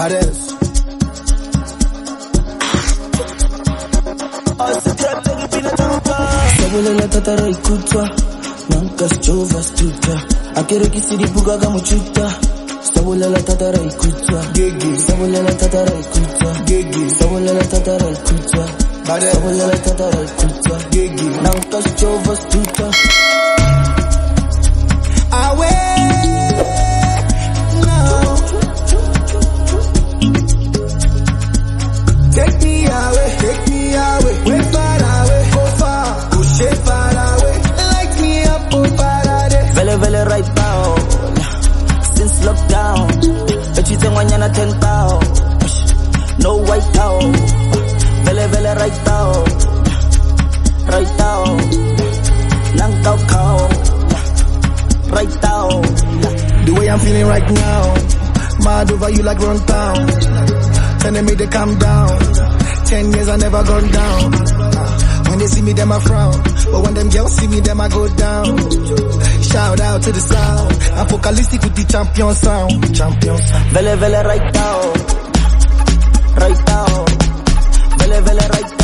Baddest. Sabulela tatara ikutwa Nankas chova stuta Akere kisiri buga gamuchuta Sabulela tatara ikutwa Gigi. Sabulela tatara ikutwa Gigi. Sabulela tatara ikutwa Baddest. Sabulela tatara ikutwa Gigi. Nankas chova stuta right now. Since lockdown, everything wanyana 10,000. No white out. Vele right now. Right now. Nang tao kao. Right now. The way I'm feeling right now, mad over you like run town. Telling me to calm down. 10 years I never gone down. When they see me, them I frown. But when them girls see me, them I go down. Shout out to the sound. Apocalyptic with the champion sound. Champion sound. Vele right now. Right now. Vele right now.